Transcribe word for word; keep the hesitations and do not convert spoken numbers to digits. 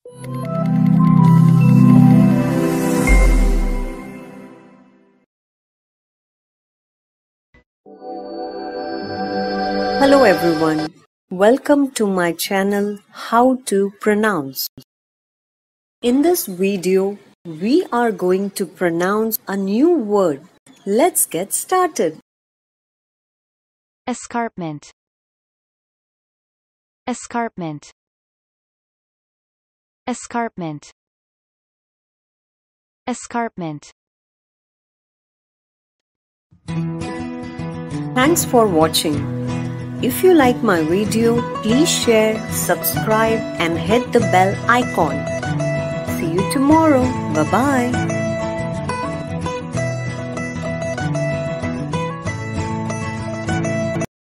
Hello everyone, welcome to my channel How to Pronounce. In this video, we are going to pronounce a new word. Let's get started. Escarpment. Escarpment. Escarpment. Escarpment. Thanks for watching. If you like my video, please share, subscribe and hit the bell icon. See you tomorrow. Bye-bye.